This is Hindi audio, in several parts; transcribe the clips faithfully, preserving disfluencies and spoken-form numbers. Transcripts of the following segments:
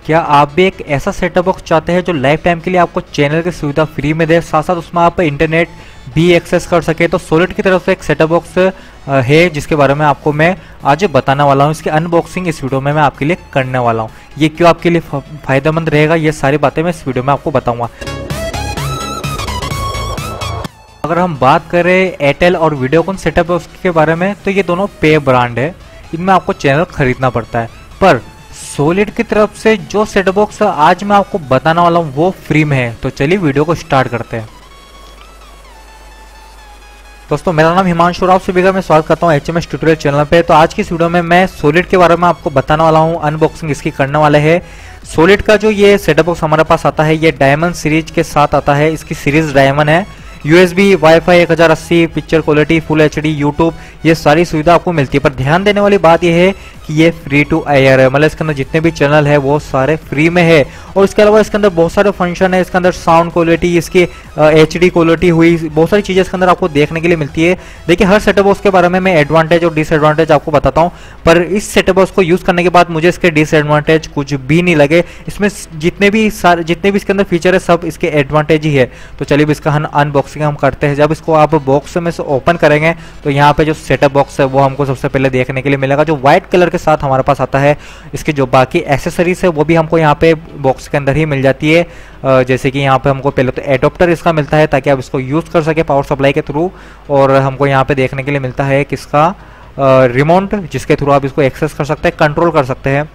क्या आप भी एक ऐसा सेटअप बॉक्स चाहते हैं जो लाइफ टाइम के लिए आपको चैनल की सुविधा फ्री में दे, साथ साथ उसमें आप इंटरनेट भी एक्सेस कर सके? तो सॉलिड की तरफ से एक सेटअप बॉक्स है जिसके बारे में आपको मैं आज बताने वाला हूं। इसकी अनबॉक्सिंग इस वीडियो में मैं आपके लिए करने वाला हूं। ये क्यों आपके लिए फायदेमंद रहेगा, ये सारी बातें मैं इस वीडियो में आपको बताऊंगा। अगर हम बात करें एयरटेल और वीडियोकॉन सेटअप बॉक्स के बारे में, तो ये दोनों पे ब्रांड है, इनमें आपको चैनल खरीदना पड़ता है। पर सॉलिड की तरफ से जो सेटअप बॉक्स आज मैं आपको बताने वाला हूं वो फ्री में है। तो चलिए वीडियो को स्टार्ट करते हैं। दोस्तों, मेरा नाम हिमांशु, आप सभी का मैं स्वागत करता हूं एचएमएस ट्यूटोरियल चैनल पे। तो आज की इस वीडियो में मैं सॉलिड के बारे में आपको बताने वाला हूं, अनबॉक्सिंग इसकी करने वाले हैं। सॉलिड का जो ये सेटअप बॉक्स हमारे पास आता है, ये डायमंड सीरीज के साथ आता है। इसकी सीरीज डायमंड है। यूएसबी, वाईफाई एक हज़ार अस्सी, picture quality, full HD, YouTube, ये सारी सुविधा आपको मिलती है। पर ध्यान देने वाली बात यह है कि ये फ्री टू एयर है, मतलब इसके अंदर जितने भी चैनल है वो सारे फ्री में है। और इसके अलावा इसके अंदर बहुत सारे फंक्शन है। इसके अंदर साउंड क्वालिटी, इसकी एचडी क्वालिटी हुई, बहुत सारी चीजें इसके अंदर आपको देखने के लिए मिलती है। देखिए, हर सेटअप बॉक्स के बारे में मैं एडवांटेज और डिसएडवांटेज आपको बताता हूँ, पर इस सेटअप बॉक्स को यूज करने के बाद मुझे इसके डिसएडवांटेज कुछ भी नहीं लगे। इसमें जितने भी सारे जितने भी इसके अंदर फीचर है सब इसके एडवांटेज ही है। तो चलिए इसका अनबॉक्सिंग हम करते हैं। जब इसको आप बॉक्स में से ओपन करेंगे तो यहाँ पे जो सेटअप बॉक्स है वो हमको सबसे पहले देखने के लिए मिलेगा, जो व्हाइट कलर के साथ हमारे पास आता है। इसके जो बाकी एक्सेसरीज है वो भी हमको यहाँ पे बॉक्स के अंदर ही मिल जाती है। जैसे कि यहाँ पे हमको पहले तो एडोप्टर इसका मिलता है ताकि आप इसको यूज कर सके पावर सप्लाई के थ्रू, और हमको यहाँ पे देखने के लिए मिलता है किसका रिमोट, जिसके थ्रू आप इसको एक्सेस कर सकते हैं, कंट्रोल कर सकते हैं।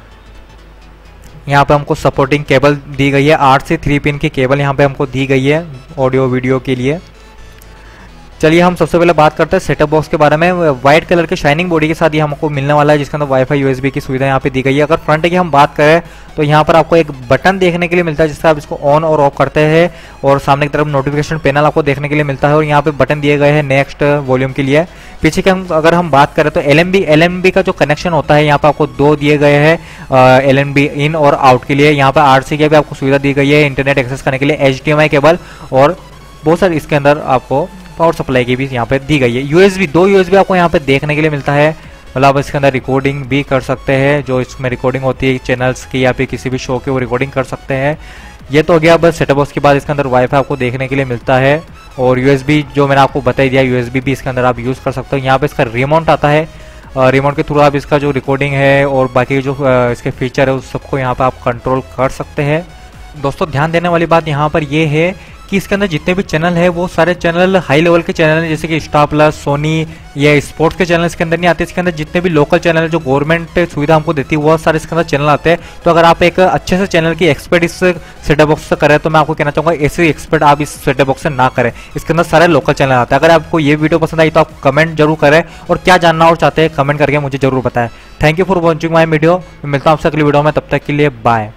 यहाँ पे हमको सपोर्टिंग केबल दी गई है, आठ से थ्री पिन की केबल यहाँ पे हमको दी गई है ऑडियो वीडियो के लिए। चलिए हम सबसे पहले बात करते हैं सेटअप बॉक्स के बारे में। व्हाइट कलर के शाइनिंग बॉडी के साथ ये हमको मिलने वाला है, जिसके अंदर वाईफाई, यूएसबी की सुविधा यहाँ पे दी गई है। अगर फ्रंट की हम बात करें तो यहाँ पर आपको एक बटन देखने के लिए मिलता है जिससे आप इसको ऑन और ऑफ करते हैं, और सामने की तरफ नोटिफिकेशन पैनल आपको देखने के लिए मिलता है, और यहाँ पे बटन दिए गए हैं नेक्स्ट वॉल्यूम के लिए। पीछे के हम अगर हम बात करें तो L M B L M B का जो कनेक्शन होता है यहाँ पे आपको दो दिए गए हैं, एल एम बी इन और आउट के लिए। यहाँ पे आर सी की भी आपको सुविधा दी गई है इंटरनेट एक्सेस करने के लिए, H D M I cable, और बहुत सारी इसके अंदर आपको पावर सप्लाई की भी यहाँ पे दी गई है। यूएसबी, दो यूएसबी आपको यहाँ पे देखने के लिए मिलता है, मतलब आप इसके अंदर रिकॉर्डिंग भी कर सकते हैं। जो इसमें रिकॉर्डिंग होती है चैनल्स की या फिर किसी भी शो की, वो रिकॉर्डिंग कर सकते हैं। ये तो हो गया बस सेटअप बॉक्स के बाद इसके अंदर वाईफाई आपको देखने के लिए मिलता है, और यूएसबी जो मैंने आपको बता ही दिया, यूएसबी भी इसके अंदर आप यूज़ कर सकते हो। यहाँ पे इसका रिमोट आता है, रिमोट के थ्रू आप इसका जो रिकॉर्डिंग है और बाकी जो इसके फीचर है उस सबको यहाँ पर आप कंट्रोल कर सकते हैं। दोस्तों, ध्यान देने वाली बात यहाँ पर ये है कि इसके अंदर जितने भी चैनल है वो सारे चैनल हाई लेवल के चैनल हैं, जैसे कि स्टार प्लस, सोनी या स्पोर्ट्स के चैनल इसके अंदर नहीं आते। इसके अंदर जितने भी लोकल चैनल है जो गवर्नमेंट सुविधा हमको देती है वो सारे इसके अंदर चैनल आते हैं। तो अगर आप एक अच्छे से चैनल की एक्सपर्ट इस सेटअप बॉक्स से करें तो मैं आपको कहना चाहूँगा ऐसे एक्सपर्ट आप इस सेटअप बॉक्स से ना करें। इसके अंदर सारे लोकल चैनल आते हैं। अगर आपको ये वीडियो पसंद आई तो आप कमेंट जरूर करें, और क्या जानना और चाहते हैं कमेंट करके मुझे जरूर बताएं। Thank you for watching my video. मिलता हूँ आपसे अगली वीडियो में, तब तक के लिए बाय।